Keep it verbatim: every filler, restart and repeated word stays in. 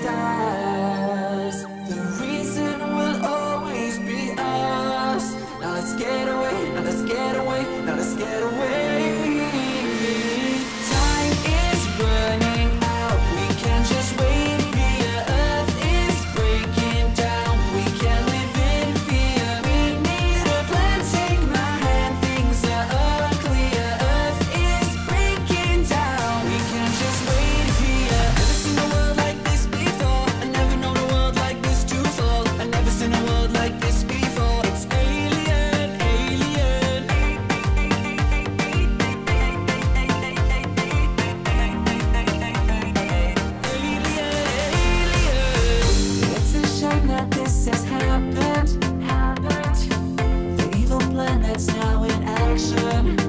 stars. The reason will always be us. Now let's get away, now let's get away, now let's get away. Time is running out, we can't just wait here. Earth is breaking down, we can't live in fear. We need a plan, take my hand, things are unclear. Earth is breaking down, we can't just wait here. Never seen a world like this before, I never known a world like this to fall. I never seen a world like this before. It's alien, alien. It's a shame that this has happened, happened. The evil planet's now in action.